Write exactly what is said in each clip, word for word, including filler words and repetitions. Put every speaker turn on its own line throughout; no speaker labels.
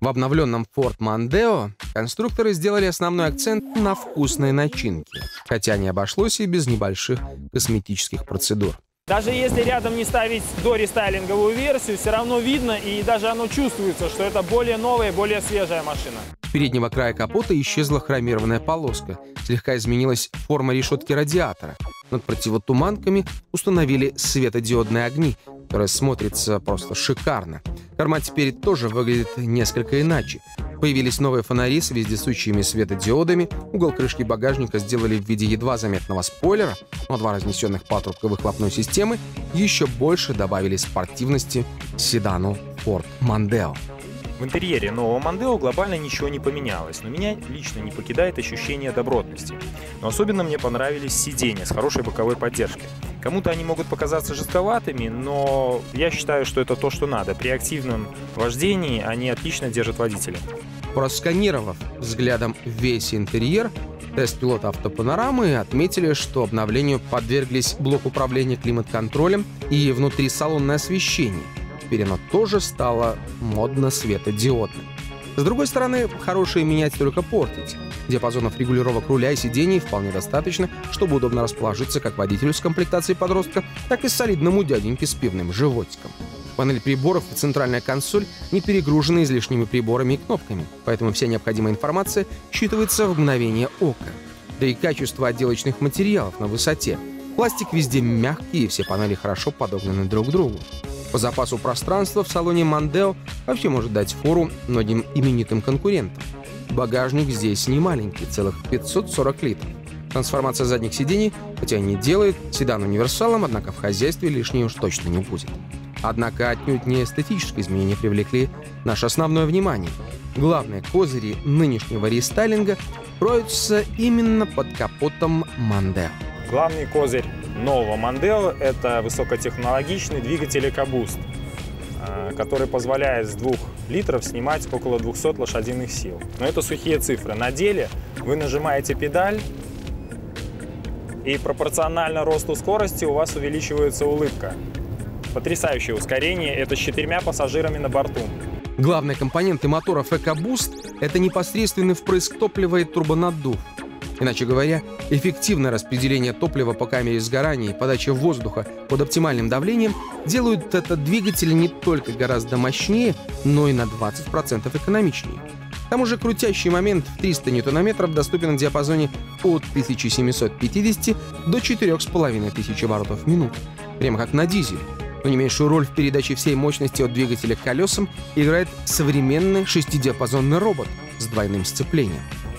В обновленном Ford Mondeo конструкторы сделали основной акцент на вкусной начинке, хотя не обошлось и без небольших косметических процедур.
Даже если рядом не ставить дорестайлинговую версию, все равно видно и даже оно чувствуется, что это более новая, более свежая машина.
С переднего края капота исчезла хромированная полоска, слегка изменилась форма решетки радиатора. Над противотуманками установили светодиодные огни, которые смотрятся просто шикарно. Корма теперь тоже выглядит несколько иначе. Появились новые фонари с вездесущими светодиодами, угол крышки багажника сделали в виде едва заметного спойлера, но два разнесенных патрубка выхлопной системы еще больше добавили спортивности седану Ford Mondeo.
В интерьере нового Mondeo глобально ничего не поменялось, но меня лично не покидает ощущение добротности. Но особенно мне понравились сиденья с хорошей боковой поддержкой. Кому-то они могут показаться жестковатыми, но я считаю, что это то, что надо. При активном вождении они отлично держат водителя.
Просканировав взглядом весь интерьер, тест-пилоты автопанорамы отметили, что обновлению подверглись блок управления климат-контролем и внутрисалонное освещение. Теперь оно тоже стало модно светодиодным. С другой стороны, хорошее менять только портить. Диапазонов регулировок руля и сидений вполне достаточно, чтобы удобно расположиться как водителю с комплектацией подростка, так и солидному дяденьке с пивным животиком. Панель приборов и центральная консоль не перегружены излишними приборами и кнопками, поэтому вся необходимая информация считывается в мгновение ока. Да и качество отделочных материалов на высоте. Пластик везде мягкий, и все панели хорошо подогнаны друг к другу. По запасу пространства в салоне Mondeo вообще может дать фору многим именитым конкурентам. Багажник здесь не маленький, целых пятьсот сорок литров. Трансформация задних сидений, хотя и не делает седан универсалом, однако в хозяйстве лишней уж точно не будет. Однако отнюдь не эстетические изменения привлекли наше основное внимание. Главные козыри нынешнего рестайлинга кроются именно под капотом Mondeo.
Главный козырь нового Mondeo – это высокотехнологичный двигатель EcoBoost, который позволяет с двух литров снимать около двухсот лошадиных сил. Но это сухие цифры. На деле вы нажимаете педаль, и пропорционально росту скорости у вас увеличивается улыбка. Потрясающее ускорение – это с четырьмя пассажирами на борту.
Главные компоненты моторов EcoBoost – это непосредственный впрыск топлива и турбонаддув. Иначе говоря, эффективное распределение топлива по камере сгорания и подача воздуха под оптимальным давлением делают этот двигатель не только гораздо мощнее, но и на двадцать процентов экономичнее. К тому же крутящий момент в триста ньютон-метров доступен в диапазоне от тысячи семисот пятидесяти до четырёх с половиной тысяч оборотов в минуту, прямо как на дизеле. Но не меньшую роль в передаче всей мощности от двигателя к колесам играет современный шестидиапазонный робот с двойным сцеплением.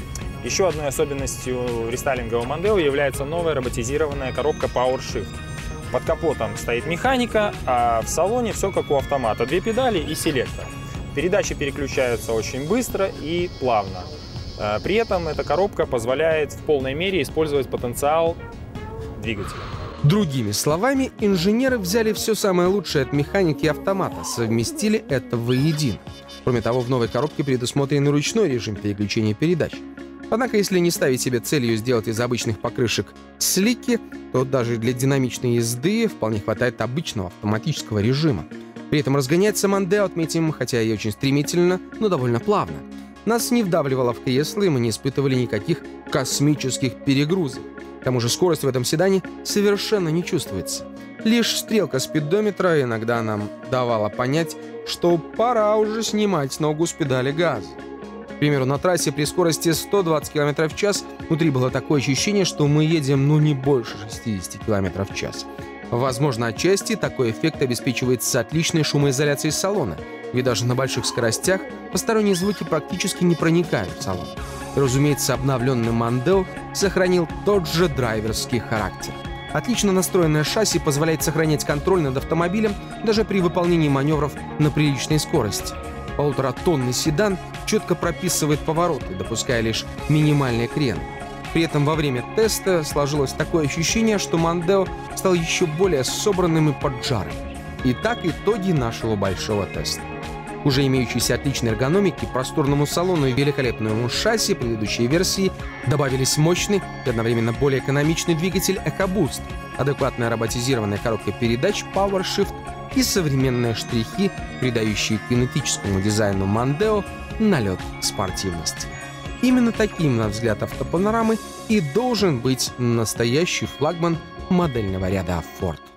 Еще одной особенностью рестайлингового Mondeo является новая роботизированная коробка PowerShift. Под капотом стоит механика, а в салоне все как у автомата. Две педали и селектор. Передачи переключаются очень быстро и плавно. При этом эта коробка позволяет в полной мере использовать потенциал двигателя.
Другими словами, инженеры взяли все самое лучшее от механики и автомата, совместили это воедино. Кроме того, в новой коробке предусмотрен ручной режим переключения передач. Однако, если не ставить себе целью сделать из обычных покрышек слики, то даже для динамичной езды вполне хватает обычного автоматического режима. При этом разгоняется Mondeo, отметим, хотя и очень стремительно, но довольно плавно. Нас не вдавливало в кресло, и мы не испытывали никаких космических перегрузок. К тому же скорость в этом седане совершенно не чувствуется. Лишь стрелка спидометра иногда нам давала понять, что пора уже снимать ногу с педали газа. К примеру, на трассе при скорости сто двадцать километров в час внутри было такое ощущение, что мы едем ну не больше шестидесяти километров в час. Возможно, отчасти такой эффект обеспечивается отличной шумоизоляцией салона, ведь даже на больших скоростях посторонние звуки практически не проникают в салон. И, разумеется, обновленный Mondeo сохранил тот же драйверский характер. Отлично настроенное шасси позволяет сохранять контроль над автомобилем даже при выполнении маневров на приличной скорости. Полуторатонный седан четко прописывает повороты, допуская лишь минимальный крен. При этом во время теста сложилось такое ощущение, что Mondeo стал еще более собранным и поджарым. Итак, итоги нашего большого теста. Уже имеющейся отличной эргономики, просторному салону и великолепному шасси предыдущей версии добавились мощный и одновременно более экономичный двигатель EcoBoost, адекватная роботизированная коробка передач PowerShift и современные штрихи, придающие кинетическому дизайну Mondeo налет спортивности. Именно таким, на взгляд автопанорамы, и должен быть настоящий флагман модельного ряда Ford.